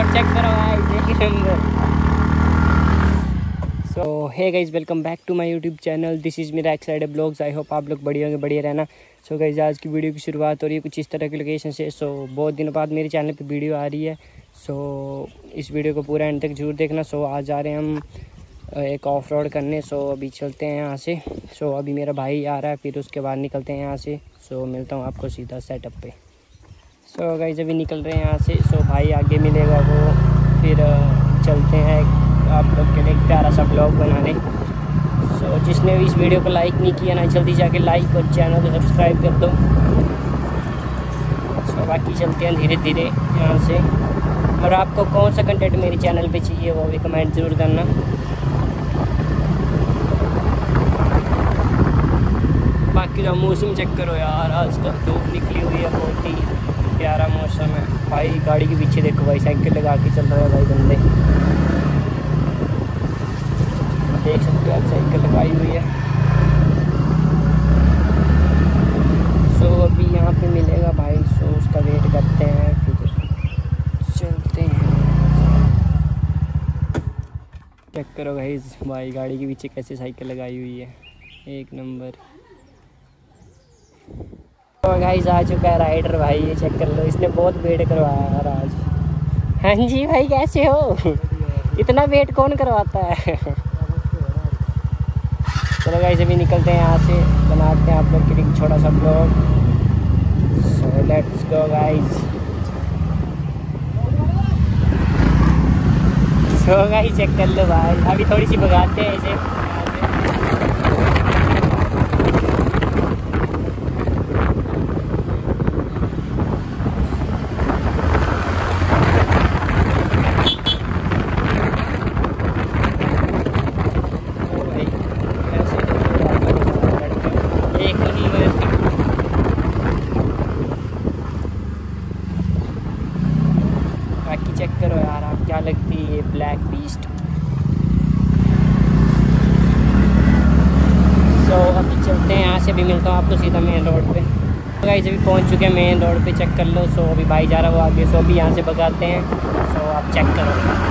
Check करो guys, एक नंबर। So hey guys, welcome back to my YouTube channel. This is मेरा एक्साइड ब्लॉग्स। आई होप आप लोग बढ़िया होंगे, बढ़िया रहना। सो गाइस, आज की वीडियो की शुरुआत हो रही है कुछ इस तरह की लोकेशन से। सो बहुत दिनों बाद मेरे चैनल पे वीडियो आ रही है। सो इस वीडियो को पूरा एंड तक जरूर देखना। सो आज जा रहे हैं हम एक ऑफ रोड करने। सो अभी चलते हैं यहाँ से। सो अभी मेरा भाई आ रहा है, फिर उसके बाद निकलते हैं यहाँ से। सो मिलता हूँ आपको सीधा सेटअप पे। सो गाइस, अभी निकल रहे हैं यहाँ से। सो भाई आगे मिलेगा वो, फिर चलते हैं आप लोग के लिए एक प्यारा सा ब्लॉग बनाने। सो जिसने भी इस वीडियो को लाइक नहीं किया ना, जल्दी जाके लाइक और चैनल को सब्सक्राइब कर दो। सो बाकी चलते हैं धीरे धीरे यहाँ से। और आपको कौन सा कंटेंट मेरे चैनल पे चाहिए वो भी कमेंट ज़रूर करना। बाकी का मौसम चेक करो यार, आज तक धूप निकली हुई है, बहुत ही प्यारा मौसम है। भाई गाड़ी के पीछे देखो भाई, साइकिल लगा के चल रहे हैं भाई बंदे, देख सकते हो आप, साइकिल लगाई हुई है। सो अभी यहाँ पे मिलेगा भाई, सो उसका वेट करते हैं, फिर चलते हैं। चेक करो भाई गाड़ी के पीछे कैसे साइकिल लगाई हुई है, एक नंबर। तो गाइस आ चुका है राइडर भाई, ये चेक कर लो, इसने बहुत वेट करवाया यार आज। हाँ जी भाई, कैसे हो? इतना वेट कौन करवाता है? चलो गाइस, अभी निकलते हैं यहाँ से, बनाते हैं आप लोग के लिए छोटा सा blog. So let's go guys. So guys check कर लो भाई, अभी थोड़ी सी भगाते हैं इसे। बाकी चेक करो यार, आप क्या लगती है ये ब्लैक बीस्ट। सो अभी चलते हैं यहाँ से, अभी मिलता हूँ आपको सीधा मेन रोड पे। तो गाइस अभी पहुँच चुके हैं मेन रोड पे, चेक कर लो। सो अभी भाई जा रहा है वो आगे, सो अभी यहाँ से भगाते हैं। सो आप चेक करो।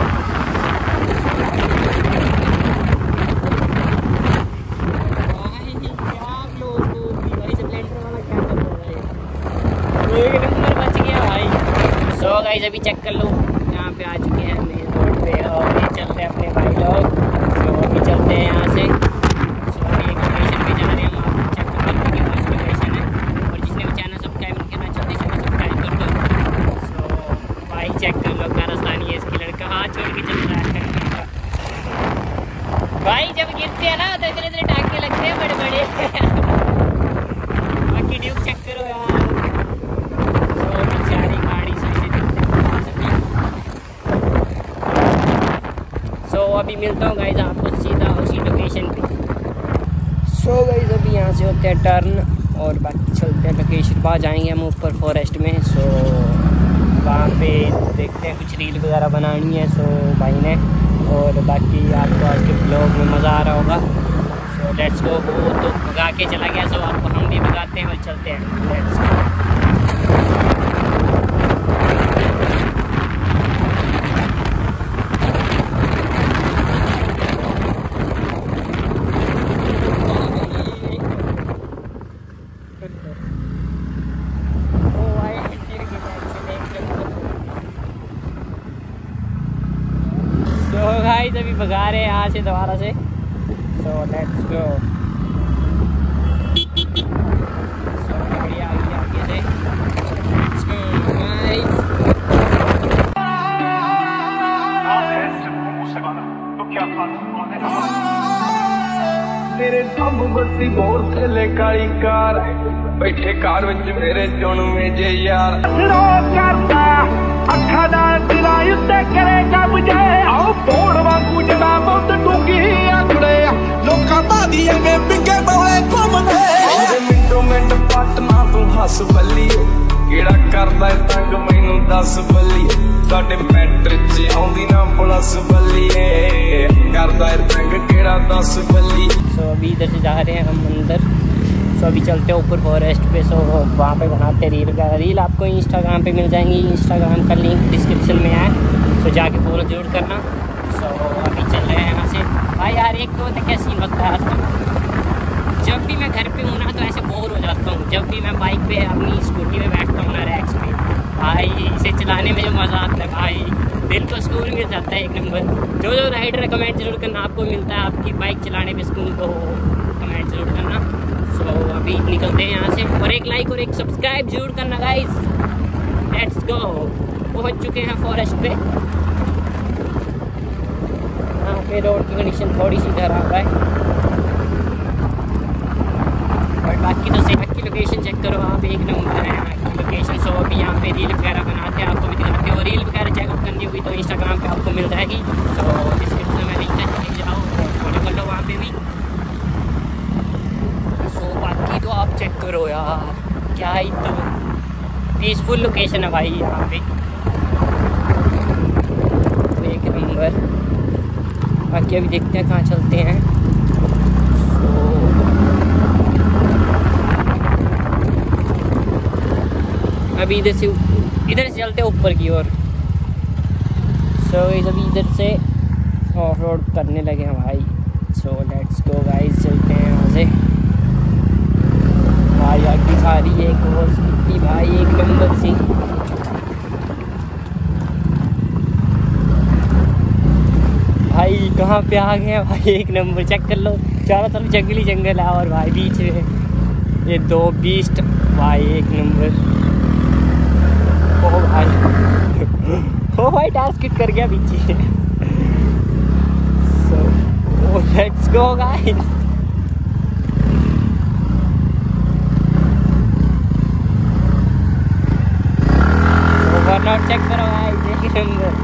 सो गाइस अभी चेक कर लो, यहाँ पे आ चुके हैं मेन रोड पे और ये चलते हैं अपने भाई लोग। सो अभी चलते हैं यहाँ से। सो अभी एक लोकेशन पे जा रहे हैं, हम आपको चेक कर लो कि मस्त लोकेशन है। और जिसने भी चैनल सब्सक्राइब नहीं करना चाहते चैनल सब्सक्राइब कर दो। सो भाई चेक कर लो, कारस्तानी है इसकी, लड़का हाथ छोड़ के चल रहा है भाई। जब गिरते हैं ना तो इतने इतने टाँके लगते हैं बड़े बड़े। बाकी ड्यूक चेक करो यार। सो अभी मिलता हूँ गाइस आपको सीधा उसी लोकेशन पे। सो गाइस अभी यहाँ से होते हैं टर्न और बाकी चलते हैं लोकेशन पर, जाएंगे हम ऊपर फॉरेस्ट में। सो वहाँ पे देखते हैं, कुछ रील वगैरह बनानी है सो भाई ने। और बाकी आपको आज के ब्लॉग में मज़ा आ रहा होगा। So let's go. वो तो भगा के चला गया, सो आपको हम भी भगाते हैं, बस चलते हैं, लेट्स गो। तो गाइस अभी भगा रहे हैं यहाँ से दोबारा से। सो लेट्स गो। सो गाड़ी आ गई आगे से। Let's go guys. तेरे सब बत्ती बोल थले काली कार बैठे कार विच मेरे चुनवे जे यार लो करता अखा दा दिला उत्ते करेगा मुझे आओ बोड़ वांगू जड़ा बहुत डूंगी आखड़े लोकां बादी अगे पिंगे बोले घुमदे मेरे मिंटो मिंट पटना तू हस बल्लीए केड़ा करदा तंग मैनू दस बल्लीए साडे मैटर च आउंदी ना प्लस बल्लीए करदा तंग केड़ा दस बल्ली। सो अभी इधर से जा रहे हैं हम अंदर। सो अभी चलते हैं ऊपर फॉरेस्ट पे। सो वहाँ पे बनाते रील आपको इंस्टाग्राम पे मिल जाएंगी। इंस्टाग्राम का लिंक डिस्क्रिप्शन में है। तो जाके फॉलो जरूर करना। सो अभी चल रहे हैं यहाँ से भाई। यार एक तो क्या सीन लगता है आजकल, जब भी मैं घर पे हूँ ना तो ऐसे बोर हो जाता हूँ। जब भी मैं बाइक पे अपनी स्कूटी पे बैठता हूँ ना रैक्स पे, भाई इसे चलाने में जो मज़ा आता है भाई, दिल को सुकून मिल जाता है एक नंबर। जो जो राइडर कमेंट जरूर करना आपको मिलता है आपकी बाइक चलाने में सुकून, को कमेंट जरूर करना। सो अभी निकलते हैं यहाँ से, और एक लाइक और एक सब्सक्राइब जरूर करना गाइस। Let's go. पहुँच चुके हैं फॉरेस्ट पे। यहाँ पे रोड की कंडीशन थोड़ी सी खराब है, और बाकी तो सेहत की लोकेशन चेक करो आप, एक नंबर है यहाँ की लोकेशन। सो अभी यहाँ पे रील वगैरह बनाते हैं, आपको भी दिखाते हैं। और रील वगैरह चेकअप करनी हुई तो इंस्टाग्राम पे आपको मिल जाएगी। सो डिस्क्रिप्शन में लिंक है, जाओ फॉलो कर लो वहाँ पे भी। सो बाकी तो आप चेक करो यार, क्या ही तो पीसफुल लोकेशन है भाई यहाँ पे, एक नंबर। बाकी अभी देखते हैं कहाँ चलते हैं। अभी इधर से चलते हैं ऊपर की ओर। सो अभी इधर से ऑफ रोड करने लगे हैं भाई। सो लेट्स गो गाइस, चलते हैं यहाँ से। भाई आगे आ रही है एक और स्कूटी भाई, एक नंबर सी। भाई कहाँ पे आ गए हैं भाई, एक नंबर। चेक कर लो, चारों तरफ जंगली जंगल है, और भाई बीच में ये दो बीस्ट भाई, एक नंबर। ओ भाई टास्क किट कर गया पीछे। So let's go guys. Burnout check करो भाई, एक नंबर।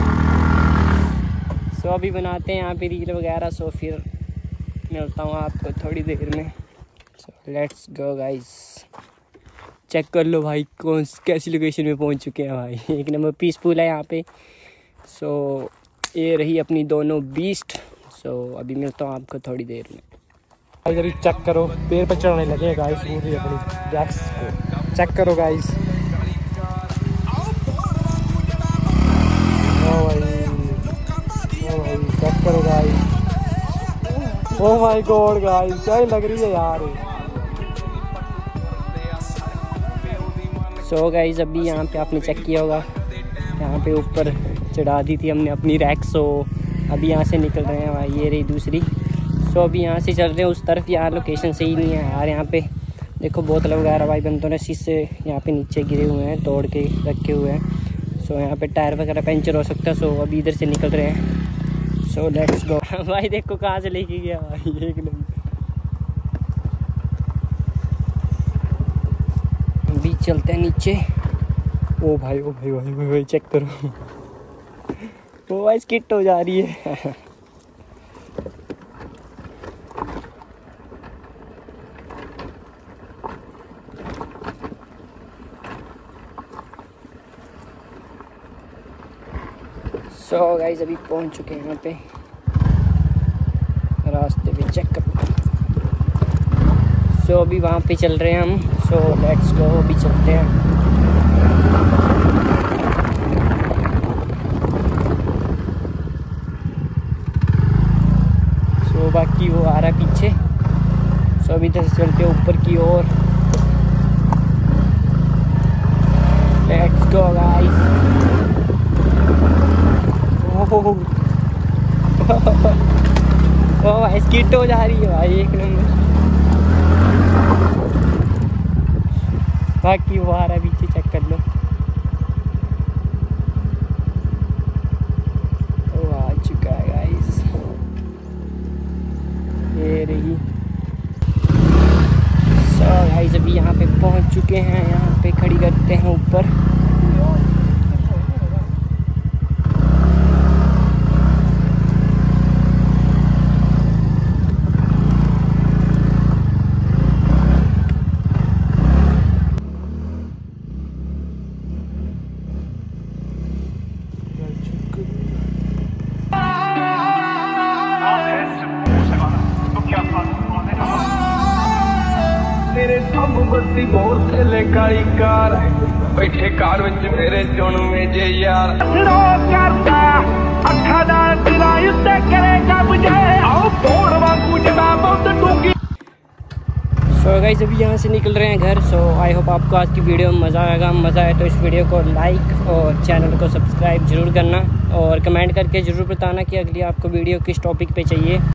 सो अभी बनाते हैं यहाँ पे रील वगैरह। सो फिर मिलता हूँ आपको थोड़ी देर में। So let's go guys. Check कर लो भाई कैसी लोकेशन में पहुंच चुके हैं भाई, एक नंबर पीसफुल है यहाँ पे। सो ये रही अपनी दोनों बीस्ट। सो अभी मिलता हूँ आपको थोड़ी देर में। अभी चेक करो, पैर पे चढ़ने लगे गाइस पूरी अपनी रैक्स को। चेक करो गाइस, ओ भाई चेक करो guys. Oh my god guys, क्या लग रही है यार। सो गाइस अभी यहाँ पे आपने चेक किया होगा, यहाँ पे ऊपर चढ़ा दी थी हमने अपनी रैक। सो अभी यहाँ से निकल रहे हैं भाई, ये रही दूसरी। सो अभी यहाँ से चल रहे हैं उस तरफ। यार लोकेशन सही नहीं है यार, यहाँ पे देखो बोतल वगैरह भाई बंदों ने शीशे यहाँ पे नीचे गिरे हुए हैं, तोड़ के रखे हुए हैं। सो यहाँ पे टायर वगैरह पंचर हो सकता है। सो अभी इधर से निकल रहे हैं। So let's go. भाई देखो कहाँ से लेके गया भाई, एक नंबर। अभी चलते हैं नीचे। ओ भाई ओ भाई भाई भाई चेक करो, वो भाई स्किट हो जा रही है। सो गाइस अभी पहुंच चुके हैं यहाँ पे, रास्ते पे चेक करो। सो अभी वहाँ पे चल रहे हैं हम। सो लेट्स गो, अभी चलते हैं। सो बाकी वो आ रहा है पीछे। सो अभी इधर से चलते हैं ऊपर की ओर। Let's go guys. ओ भाई स्किट हो जा रही है भाई, एक नंबर। बाकी वो आ रहा है पीछे, चेक कर लो। ओ आ चुका है गाइस, ये रही। सो गाइस अभी यहाँ पे पहुँच चुके हैं, यहाँ पे खड़ी करते हैं ऊपर। तेरे ਕੰਮ ਬੱਤੀ ਬਹੁਤ ਥੱਲੇ ਕਾਲੀ ਕਾਰ ਬੈਠੇ ਕਾਰ ਵਿੱਚ ਮੇਰੇ ਚੁਣਵੇਂ ਜੇ ਯਾਰ ਰੋ ਕਰਦਾ ਅੱਖਾਂ ਨਾਲ ਦਿਲਾਂ ਉੱਤੇ ਕਰੇਗਾ ਬੁਝੇ ਆਓ ਤੋੜ ਵਾਂਗੂ ਜੜਾ ਬਹੁਤ ਡੂੰਗੀ। सो गाइस अभी यहाँ से निकल रहे हैं घर। सो आई होप आपको आज की वीडियो में मज़ा आएगा। मज़ा आए तो इस वीडियो को लाइक और चैनल को सब्सक्राइब जरूर करना और कमेंट करके ज़रूर बताना कि अगली आपको वीडियो किस टॉपिक पे चाहिए।